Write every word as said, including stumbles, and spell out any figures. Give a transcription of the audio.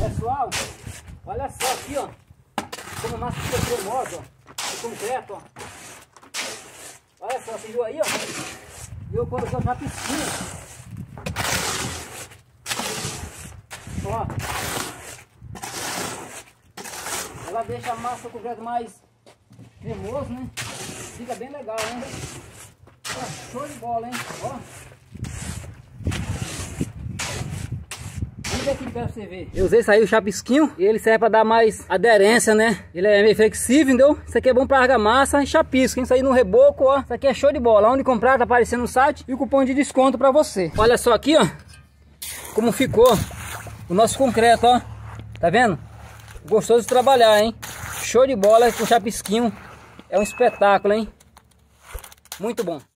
Pessoal, olha só aqui, ó, como a massa fica cremosa, ó, o concreto, ó. Olha só, você viu aí, ó? Eu coloquei uma piscina. Ó. Ela deixa a massa, o concreto mais cremoso, né? Fica bem legal, hein? Ó, show de bola, hein? Ó. Vamos ver aqui pra você ver. Eu usei isso aí, o chapisquinho, e ele serve pra dar mais aderência, né? Ele é meio flexível, entendeu? Isso aqui é bom pra argamassa e chapisco, hein? Isso aí no reboco, ó. Isso aqui é show de bola. Onde comprar, tá aparecendo no site e o cupom de desconto pra você. Olha só aqui, ó, como ficou o nosso concreto, ó. Tá vendo? Gostoso de trabalhar, hein? Show de bola com chapisquinho. É um espetáculo, hein? Muito bom.